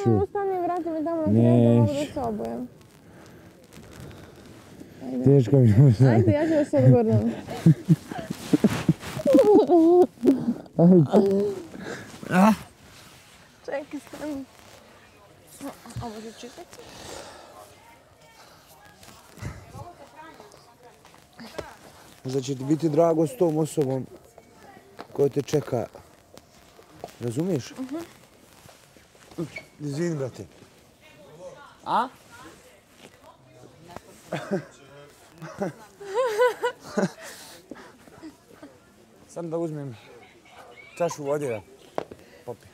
Samo stani, vrati me tamo na kredu, mogu da se obujem. Teško mi je sad. Ajde, ja ću da se odgordam. Čekaj, stani. Ovo ću čitati. Možda će ti biti drago s tom osobom koja te čeka. Razumiješ? Izvini, brate. A? Sam da uzmem čašu vode da popijem.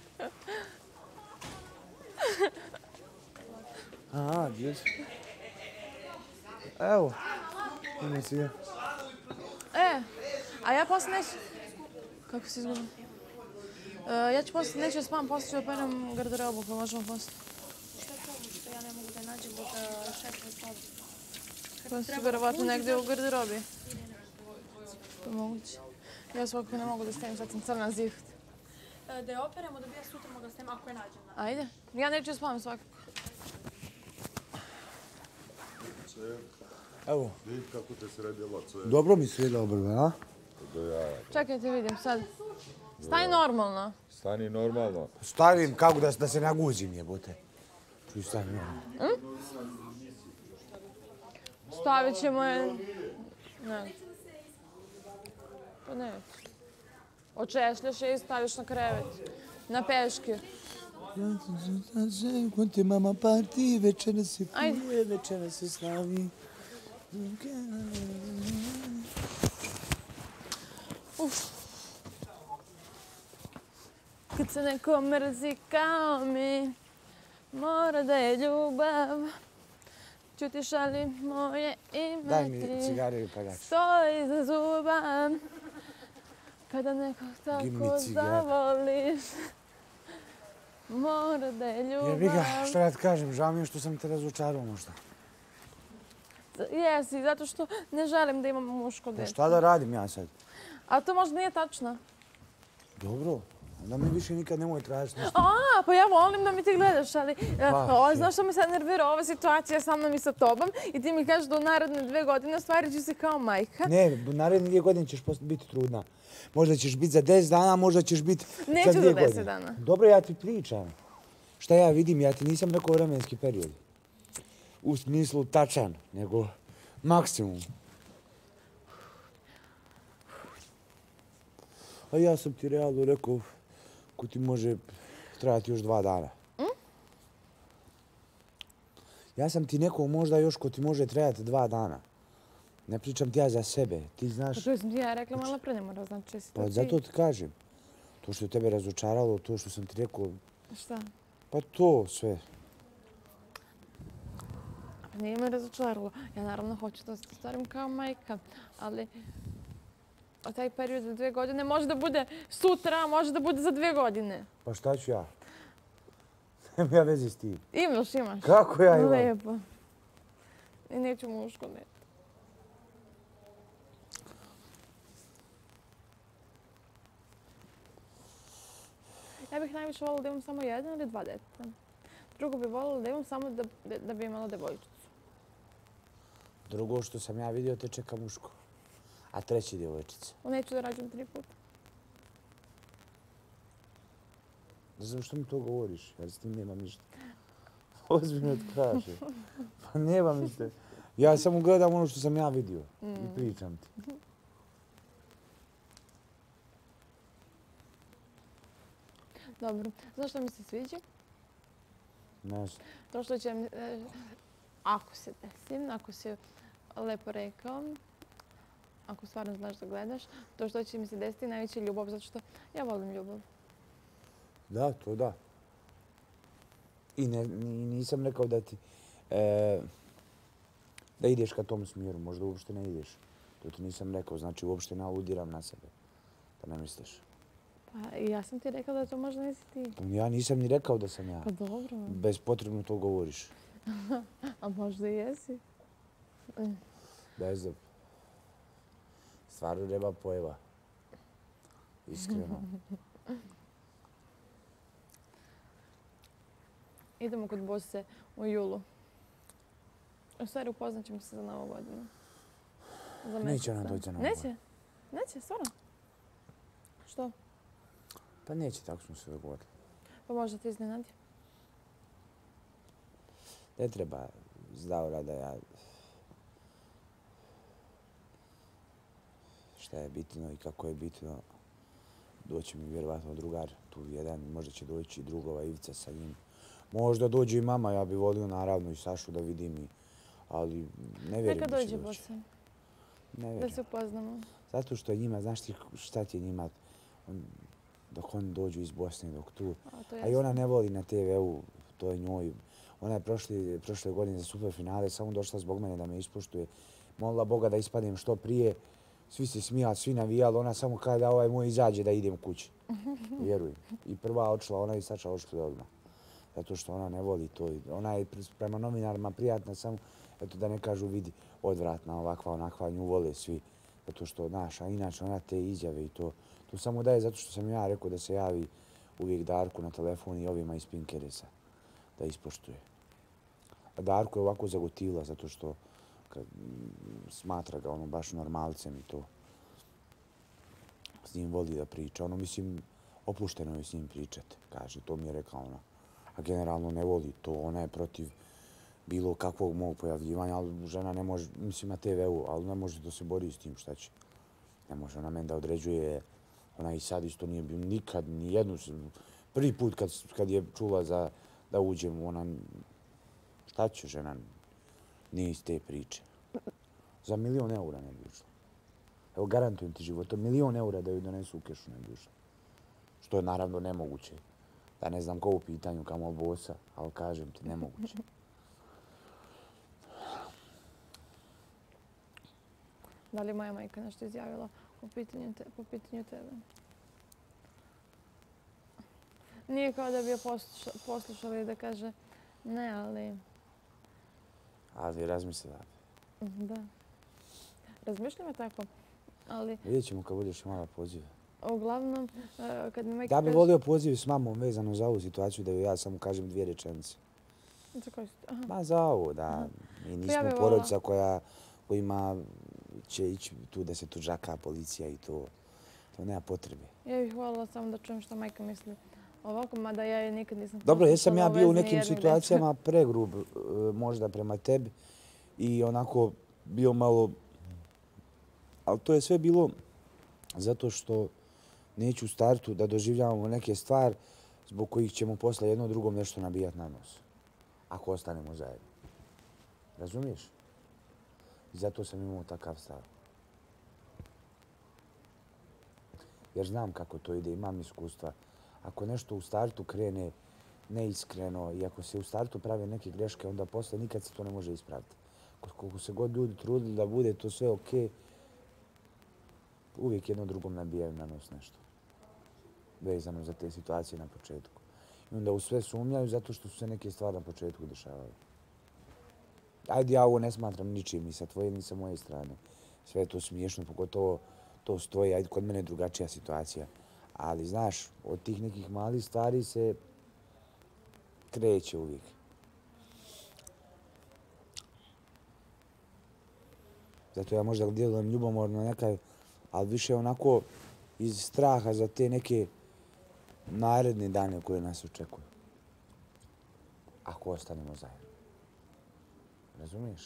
Aha, gdje si? Evo. Ima si ga. A ja poslije neću... Kako si izgledam? Ja ću poslije, neću da spavam, poslije ću da penem garderobu, pa možemo poslije. Šta je to što ja ne mogu da nađem od šefa sobi? Pa si verovatno negdje u garderobi. To je moguće. Ja svakako ne mogu da stavim, sad sam crna ziht. Da je operemo, da bi ja sutra mogla stavim ako je nađem. Ajde. Ja neću da spavam svakako. Evo. Vidi kako te sredila, co je. Dobro mi sreda obrve, a? Čekajte, vidim sad. Stani normalno. Stani normalno. Stavim kako da se naguzim, jebote. Čuj, stavim normalno. Stavit ćemo je... Ne. Pa neću. Očešljaš je i staviš na krevet. Na peške. Kod te mama parti, večera se Ajde. pije, večera se slavi. Kad se neko mrzi kao mi, mora da je ljubav. Čuti šali moje ime Daj mi ti, cigare i pagač. stoji za zuba. Kada nekog tako zavoliš, mora da je Jebi ga, ljubav. što ja ti kažem, žao mi je što sam te razočarao možda. Jesi, zato što ne želim da imam muško Pa dete. šta da radim ja sad? A to možda nije tačno. Dobro, onda mi više nikad nemoj tražiti nešto. Pa ja volim da mi ti gledaš, ali Pa, znaš što me sad nervira ova situacija sa mnom i sa tobom i ti mi kažeš da u naredne 2 godine ostvarit ću se kao majka. Ne, naredne 2 godine ćeš biti trudna. Možda ćeš biti za 10 dana, možda ćeš biti za 2 Neću za godine. 10 dana. Dobro, ja ti pričam. Šta ja vidim, ja ti nisam rekao vremenski period. U smislu tačan, nego maksimum. A ja sam ti realno rekao ko ti može trajati još 2 dana. Ja sam ti nekao možda još ko ti može trajati 2 dana. Ne pričam ti ja za sebe, ti znaš... Pa to sam ti ja rekla malo pre, ne mora znači si to Pa ti. zato ti kažem. To što je tebe razočaralo, to što sam ti rekao, Šta? pa to sve. Nije me razočaralo. Ja naravno hoću da se stvarim kao majka, ali taj period za 2 godine može da bude sutra, može da bude za 2 godine. Pa šta ću ja? Nemam ja vezi s tim. Imaš. Kako ja imam? Lepo. I neću muško dete. Ja bih najviše voljela da imam samo 1 ili 2 deteta. Drugo bih voljela da imam samo da bi imala devojčicu. Drugo što sam ja vidio te čeka muško. A treći djevojčica. Neću da rađam 3 puta. Ne znam što mi to govoriš, jer s tim nemam ništa. Ozbiljno ti kažem. Pa nemam ništa. Ja samo gledam ono što sam ja vidio i pričam ti. Dobro. Znaš što mi se sviđa? Ne znam. To što će mi... Ako se desim, ako si lepo rekao, ako stvarno znaš da gledaš, to što će mi se desiti najveća ljubav, zato što ja volim ljubav. Da, to da. I nisam rekao da ti... da ideš ka tom smjeru, možda uopšte ne ideš. To ti nisam rekao, znači uopšte ne aludiram na sebe. Da ne misliš. Pa i ja sam ti rekao da to možda nisi ti. Ja nisam ni rekao da sam ja. Pa dobro. Bespotrebno to govoriš. A možda i jesi. Ne znam. Stvarno nema pojma. Iskreno. Idemo kod Bose u julu. U stvari upoznat ćemo se za Novu godinu. Za Neće mjesec ona dana. doći za Novu Neće? Neće, stvarno? Što? Pa neće, tako smo se dogovorili. Pa možda ti iznenadi. Ne treba zdravo da ja... Šta je bitno i kako je bitno. Doći mi vjerovatno drugar, tu jedan, možda će doći i drugova Ivica sa njim. Možda dođe i mama, ja bi volio naravno i Sašu da vidim, ali ne vjerujem Neka da će dođe doći. Bosa, Ne da vjerujem. se upoznamo. Zato što njima, znaš ti šta ti je njima, dok oni dođu iz Bosne, dok tu. To A i ona ne voli na TV-u, to je njoj. Ona je prošle godine za superfinale samo došla zbog mene da me ispoštuje. Molila Boga da ispadnem što prije. Svi se smijali, svi navijali. Ona samo kaže da ovaj moj izađe da idem kući. Vjerujem. I prva odšla, ona i Saša odšli odmah. Zato što ona ne voli to. Ona je prema novinarima prijatna, samo eto da ne kažu vidi odvratna, ovakva, onakva, nju vole svi. Zato što, znaš, a inače ona te izjave i to. To samo daje zato što sam ja rekao da se javi uvijek Darku na telefon i ovima iz Pinkeresa da ispoštuje. A Darko je ovako zagotila zato što smatra ga ono baš normalcem i to. S njim voli da priča. Ono, mislim, opušteno je s njim pričati, kaže. To mi je rekla ona. A generalno ne voli to. Ona je protiv bilo kakvog mog pojavljivanja, ali žena ne može, mislim na TV-u, ali ne može da se bori s tim, šta će. Ne može ona meni da određuje. Ona i sad isto nije bio nikad, ni jednu. Prvi put kad je čula da uđem, ona, šta će žena, nije iz te priče. Za 1.000.000 eura ne bi ušla. Evo, garantujem ti životom, 1.000.000 eura da joj donesu u kešu ne bi ušla. Što je naravno nemoguće. Da ne znam ko u pitanju, kamo Bosa, ali kažem ti, nemoguće. Da li je moja majka nešto izjavila po pitanju tebe? Nije kao da bi je poslušala i da kaže ne, ali... Ali razmislila. Da. Razmišljam je tako, ali Vidjet ćemo kad budeš imala pozive. uglavnom, kad mi majka Ja bih kaže... volio poziv s mamom vezano za ovu situaciju da joj ja samo kažem 2 rečenice. Za koju si- aha. Ma za ovo, da mi nismo bi porodica kojima će ići tu da se tužaka policija i to. To nema potrebe. Ja bih voljela samo da čujem što majka misli ovako, mada ja je nikad nisam Dobro, jesam ja poslušala bio u vezi nekim nijednog situacijama pregrub možda prema tebi i onako bio malo... Ali to je sve bilo zato što neću u startu da doživljavamo neke stvari zbog kojih ćemo posle jedno drugom nešto nabijati na nos. Ako ostanemo zajedno. Razumiješ? I zato sam imao takav stav. Jer znam kako to ide, imam iskustva. Ako nešto u startu krene neiskreno i ako se u startu prave neke greške, onda posle nikad se to ne može ispraviti. Koliko se god ljudi trudili da bude to sve okej, uvijek jedno drugom nabijaju na nos nešto. Vezano za te situacije na početku. I onda u sve sumnjaju zato što su se neke stvari na početku dešavale. Ajde, ja ovo ne smatram ničim, ni sa tvoje, ni sa moje strane. Sve je to smiješno, pogotovo to stoji, ajde, kod mene je drugačija situacija. Ali, znaš, od tih nekih malih stvari se kreće uvijek. Zato ja možda djelujem ljubomorno nekaj, ali više onako iz straha za te neke naredne dane koje nas očekuju. Ako ostanemo zajedno. Razumiješ?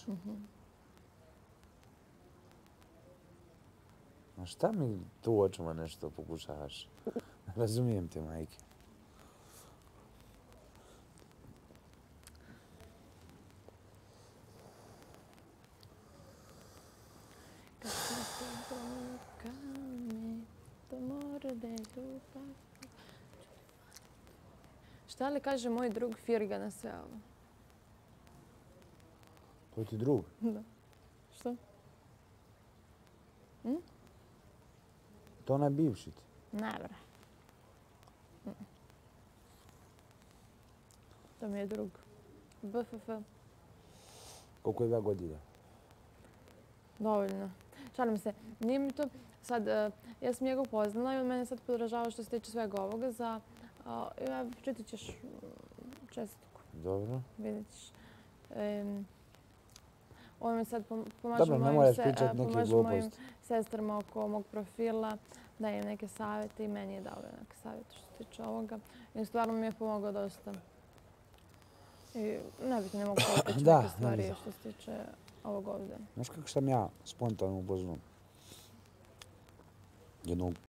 Ma šta mi tu očima nešto pokušavaš? Razumijem te, majke. Kad se dokame, to mora da je ljubav. Šta li kaže moj drug Firga na sve ovo? To ti drug. Da. Što? To onaj bivši ti. Ne, bre. To mi je drug. BFF. Koliko je godina? Dovoljno. Šalim se. Nije mi to... Sad, ja sam njega upoznala i on mene sad podražava što se tiče svega ovoga za... Čitat ćeš čestitku. Dobro. Vidjet ćeš. Ovo mi sad pomažu Dobro, ne mojim moraš pričati neke pomažu mojim gluposti. sestrama oko mog profila, daje im neke savjete i meni je dao neke savjete što se tiče ovoga. I stvarno mi je pomogao dosta. I nebitno, ne mogu pričati Da, neke stvari nebitno. što se tiče ovog ovdje. Znaš kako sam ja spontano upoznao jednog